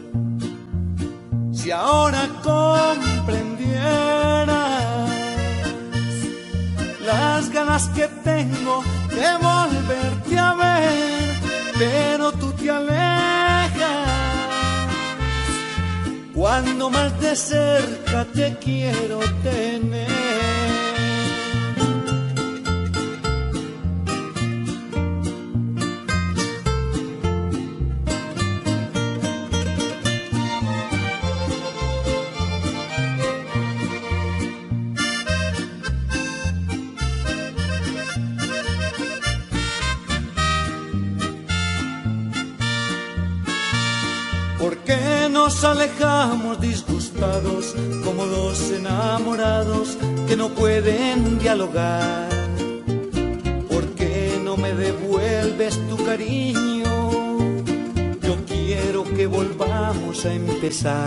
Si ahora comprendieras las ganas que tengo de volverte a ver, pero tú te alejas cuando más de cerca te quiero tener. nos alejamos disgustados como dos enamorados que no pueden dialogar. ¿Por qué no me devuelves tu cariño? Yo quiero que volvamos a empezar.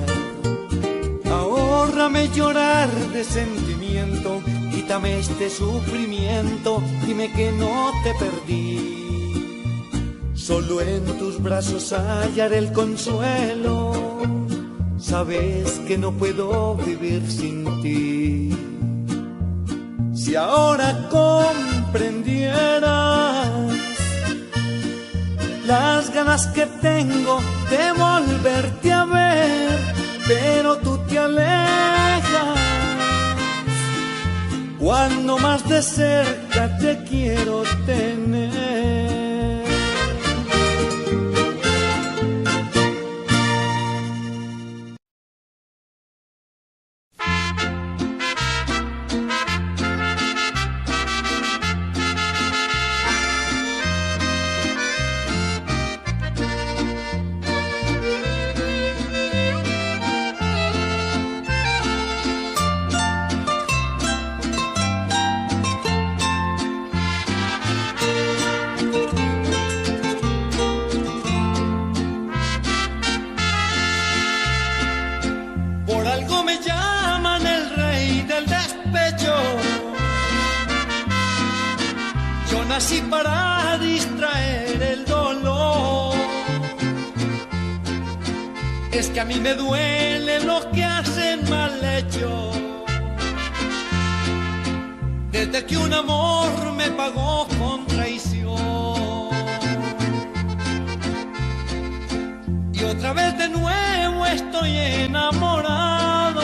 Ahórrame llorar de sentimiento, quítame este sufrimiento, dime que no te perdí. Solo en tus brazos hallaré el consuelo, sabes que no puedo vivir sin ti. Si ahora comprendieras las ganas que tengo de volverte a ver, pero tú te alejas cuando más de cerca te quiero tener. Nací para distraer el dolor. Es que a mí me duele lo que hacen mal hecho. Desde que un amor me pagó con traición. Y otra vez de nuevo estoy enamorado.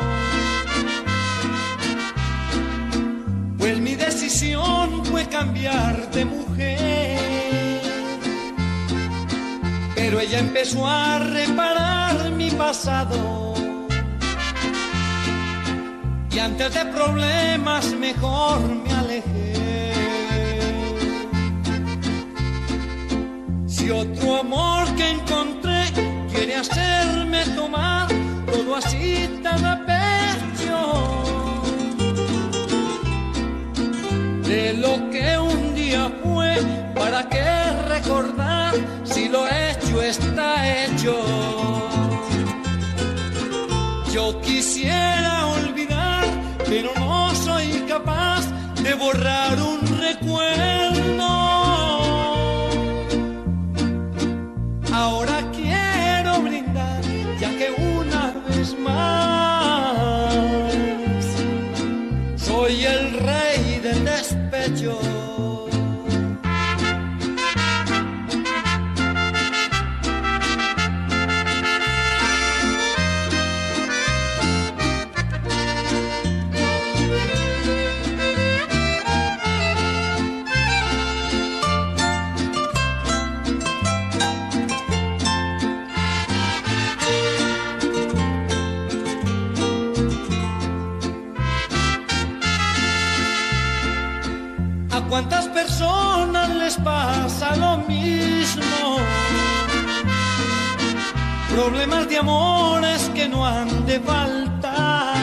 Pues mi decisión fue cambiar de mujer, pero ella empezó a reparar mi pasado. Y antes de problemas mejor me alejé. Si otro amor que encontré quiere hacerme tomar todo así tan a pecho de lo que un día fue, ¿para qué recordar si lo hecho está hecho? Yo quisiera olvidar, pero no soy capaz de borrar un recuerdo. Ahora quiero brindar, ya que una vez más soy el rey del despecho. ¿Cuántas personas les pasa lo mismo? Problemas de amores que no han de faltar.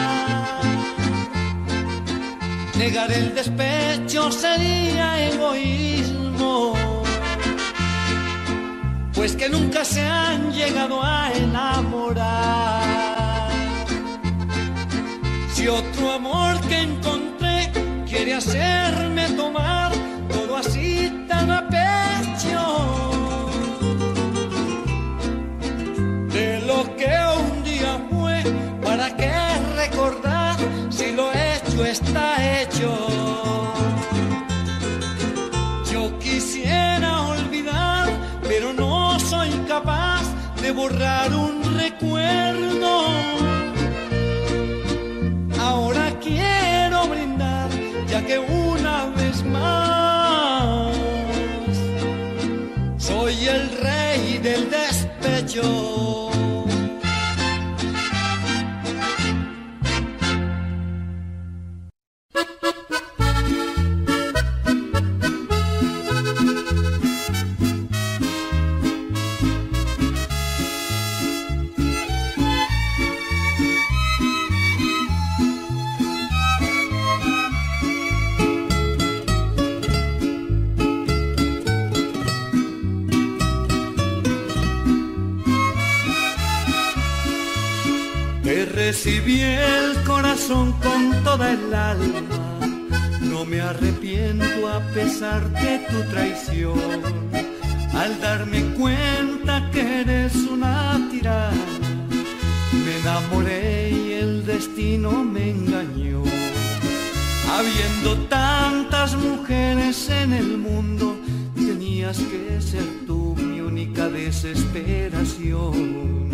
Negar el despecho sería egoísmo, pues que nunca se han llegado a enamorar. Si otro amor que encontré quiere hacerme tomar todo así tan a pecho de lo que un día fue, ¿para qué recordar si lo hecho está hecho? Yo quisiera olvidar, pero no soy capaz de borrar un recuerdo. Ahora quiero brindar, ya que una vez más soy el rey del despecho. recibí el corazón con toda el alma. No me arrepiento a pesar de tu traición. Al darme cuenta que eres una tirana, me enamoré y el destino me engañó. Habiendo tantas mujeres en el mundo, tenías que ser tú mi única desesperación.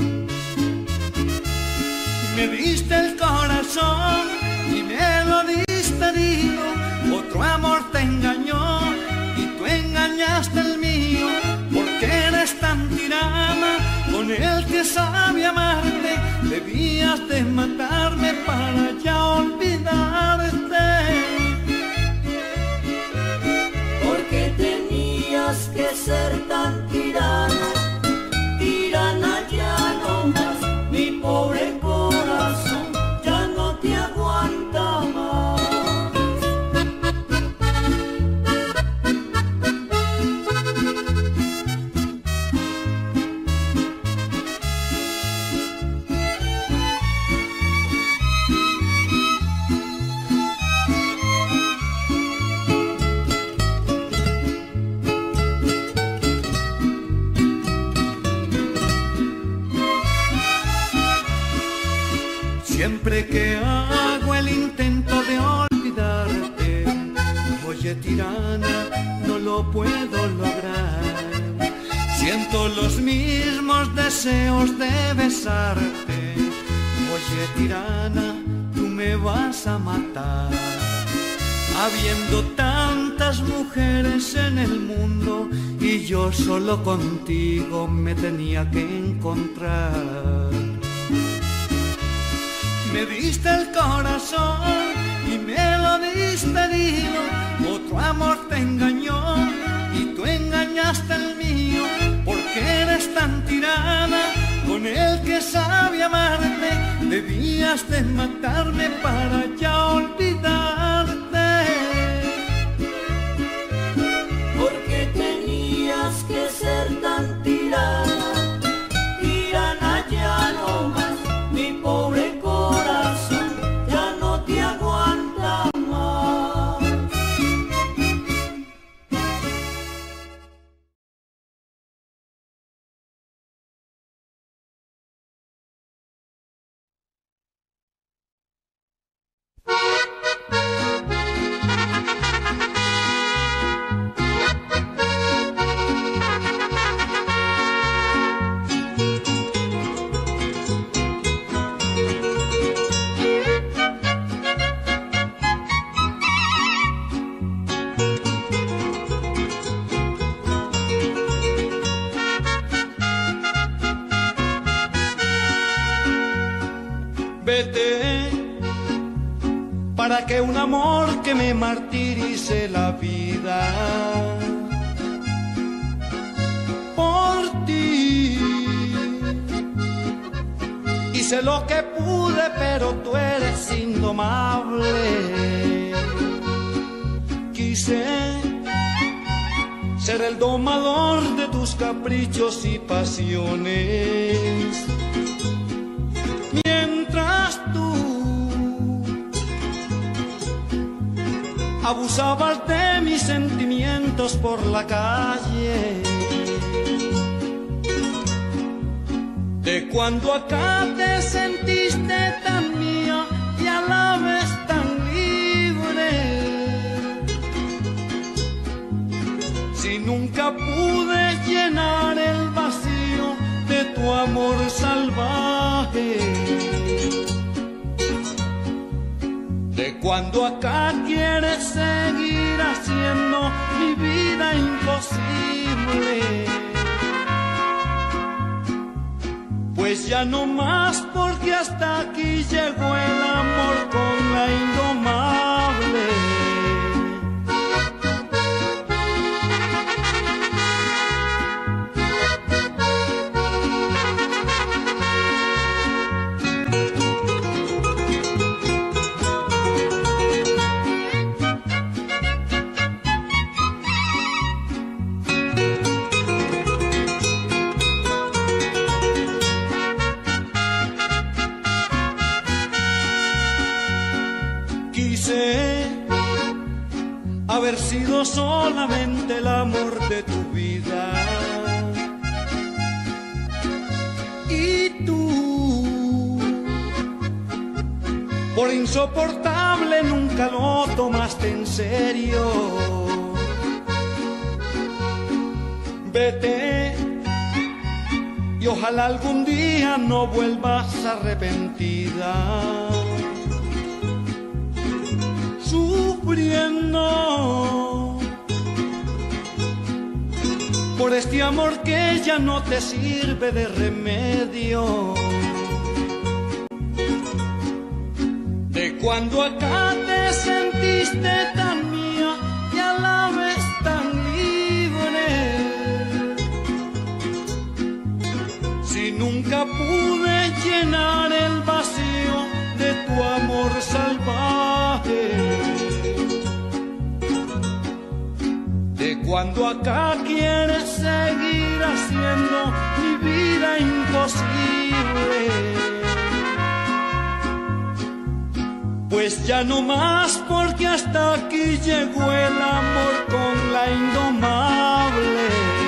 Me diste el corazón y me lo diste herido. Otro amor te engañó y tú engañaste el mío. Porque eres tan tirana con el que sabe amarte. Debías de matarme para ya olvidarte. Porque tenías que ser tan tirana, tirana ya no más. Mi pobre corazón ya no te aguanta más. Siempre que hago el intento de olvidarte, oye tirana, no lo puedo lograr. Siento los mismos deseos de besarte. Oye tirana, tú me vas a matar. Habiendo tantas mujeres en el mundo y yo solo contigo me tenía que encontrar. Me diste el corazón y me lo diste herido. Otro amor te engañó y tú engañaste el mío. Porque eres tan tirana con el que sabe amarte. Debías de matarme para ya olvidarte. Porque tenías que ser tan tirana, tirana ya no más. Mi pobre corazón ya no te aguanta más. Vete, para que un amor que me martirice la vida por ti. Hice lo que pude, pero tú eres indomable. Quise ser el domador de tus caprichos y pasiones. Mientras tú abusabas de mis sentimientos por la calle, de cuando acá te sentiste tan mía y a la vez tan libre. Si nunca pude llenar el vacío de tu amor salvaje, de cuando acá quieres seguir haciendo mi vida imposible, pues ya no más, porque hasta aquí llegó el amor con la indomable. Puede haber sido solamente el amor de tu vida. Y tú, por insoportable, nunca lo tomaste en serio. Vete y ojalá algún día no vuelvas arrepentida, sufriendo por este amor que ya no te sirve de remedio. De cuando acá te sentiste tan mía y a la vez tan libre, si nunca pude llenar el vacío de tu amor salvaje. De cuando acá quieres seguir haciendo mi vida imposible, pues ya no más, porque hasta aquí llegó el amor con la indomable.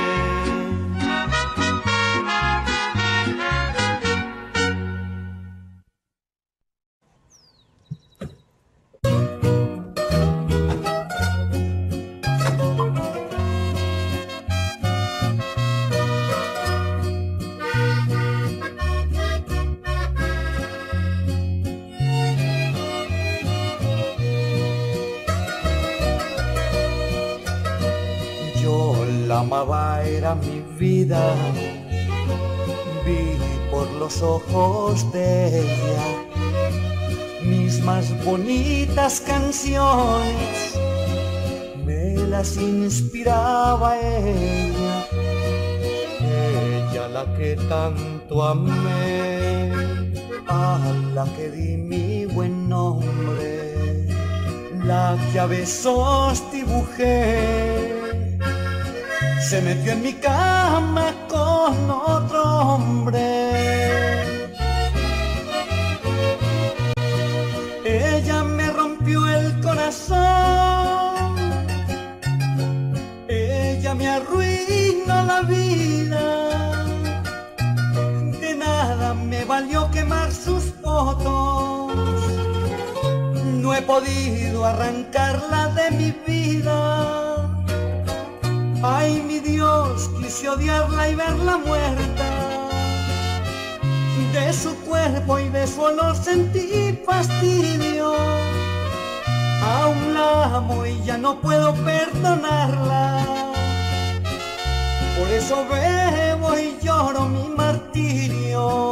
Amaba, era mi vida, vi por los ojos de ella mis más bonitas canciones, me las inspiraba ella, ella la que tanto amé, a la que di mi buen nombre, la que a besos dibujé. Se metió en mi cama con otro hombre. Ella me rompió el corazón. Ella me arruinó la vida. De nada me valió quemar sus fotos. No he podido arrancarla de mi vida. Ay, mi Dios, quise odiarla y verla muerta. De su cuerpo y de su olor sentí fastidio. Aún la amo y ya no puedo perdonarla. Por eso bebo y lloro mi martirio.